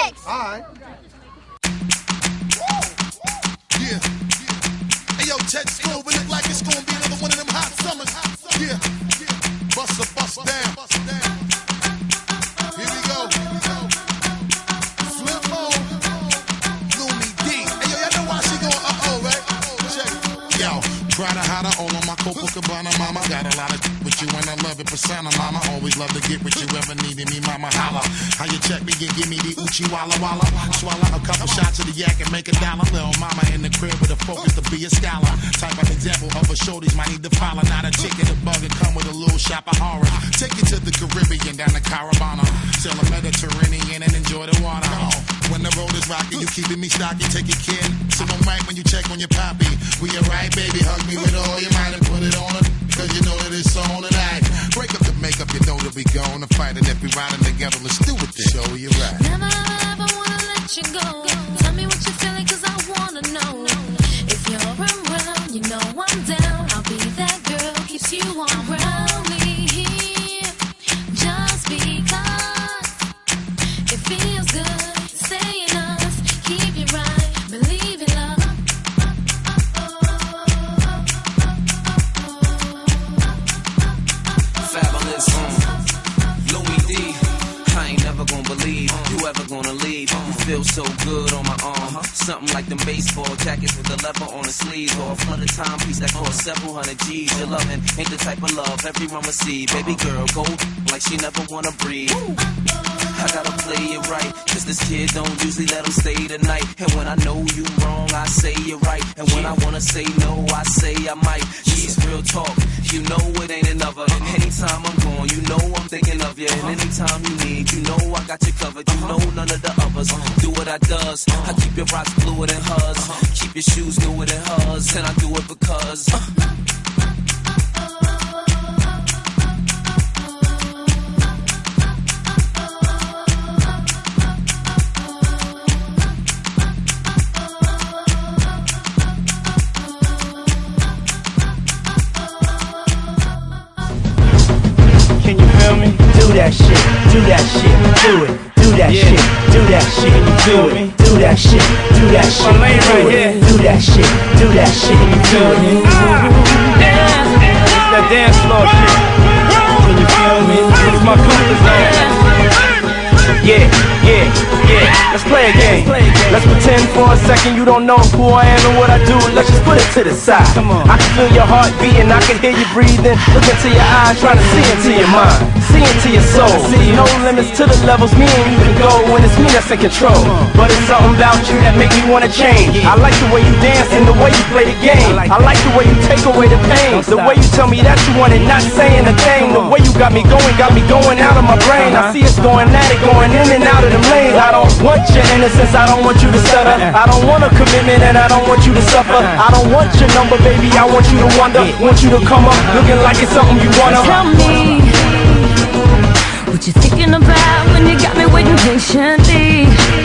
remix. All right. Yeah. Hey, yo, Ted School, we look like it's gonna be another one of them hot summers. Yeah. Bust down. Here we go. Flip mode. Lumi D. Hey, yo, y'all know why she going right? Check it. Yo, Prada hotter, all on my Copacabana, mama. Got a lot of with you and I love it, persona, mama. Always love to get with you, ever needed me, mama. Holla. How you check me and give me the Uchi Walla Walla? Swallow a couple shots of the yak and make a dollar. Little mama in the crib with a focus to be a scholar. Type of example of a shorties might need to follow. Not a chicken, a bug, and come with a little shop of horror. Take it to the Caribbean, down to Caravana. Sail the Mediterranean and enjoy the water. When the road is rocky, you keeping me stocky. Take your kid. So don't mind when you check on your poppy. We alright, baby. Hug me with all your might and put it on her. Cause you know that it's on tonight. Break up the makeup, you know that we gonna fight. And if we riding together, let's do it then. Show you right. Never ever wanna let you go. Tell me what you're feeling, cause I wanna know. If you're around, you know I'm down. I'll be that girl, keeps you on around me. Just because it feels good. Stay in us, keep it right. Believe in love. Fabulous, Louis D. I ain't never gonna believe you ever gonna leave. You feel so good on my arm. Something like them baseball jackets with the leather on the sleeves, or a flooded timepiece that costs several hundred G's. Your loving ain't the type of love everyone receive. Baby girl, go like she never wanna breathe. I gotta play it right, cause this kid don't usually let him stay the night. And when I know you wrong, I say you're right. And when I wanna say no, I say I might. She's real talk, you know it ain't another. Anytime I'm gone, you know I'm thinking of you. And anytime you need, you know I got you covered. You know none of the others do what I does. I keep your rocks bluer than hers, keep your shoes newer than hers. And I do it because do that shit, do that shit, do it, do that shit, do that shit, do it, do that shit, do that shit, do that shit, do that shit, do it. It's that dance floor shit. Can you feel me? It's my comfort zone. Yeah. Let's play a game. Let's pretend for a second you don't know who I am and what I do. Let's just put it to the side. I can feel your heart beating, I can hear you breathing. Look into your eyes, trying to see into your mind, see into your soul. No limits to the levels me and you can go when it's me that's in control. But it's something about you that make me wanna change. I like the way you dance and the way you play the game. I like the way you take away the pain, the way you tell me that you want it, not saying a thing. The way you got me going out of my brain. I see us going at it, going in and out of them lanes. I don't want your innocence, I don't want you to stutter. I don't want a commitment and I don't want you to suffer. I don't want your number, baby, I want you to wonder. Want you to come up looking like it's something you wanna. Tell me what you thinking about when you got me waiting patiently.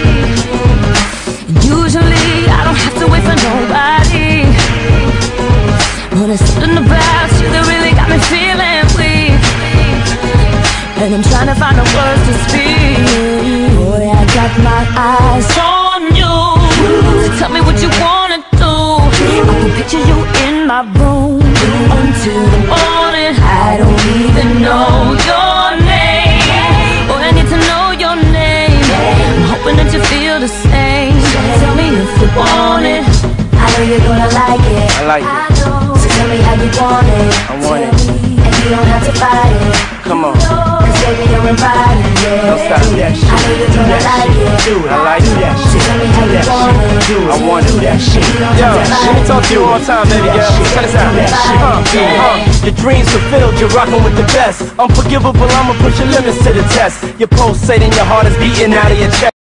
Usually I don't have to wait for nobody, but it's something about you that really got me feeling weak. And I'm trying to find the words to speak. Boy, I got my eyes on you. So tell me what you wanna do. I can picture you in my room until the morning. I don't even know your name. Boy, I need to know your name. I'm hoping that you feel the same. Tell me if you want it. I know you're gonna like it. I like it. So tell me how you want it. I want it. And you don't have to fight it. Come on. Baby, you're invited, yeah. Don't stop. Do that shit. I know you're gonna like it. Do it. I like it. So tell me how you want it. Do it. I want to do that shit. Yo, let me talk to you one time, baby girl. Check this out. Your dreams fulfilled, you're rocking with the best. Unforgivable, I'ma push your limits to the test. You're pulsating, your heart is beating out of your chest.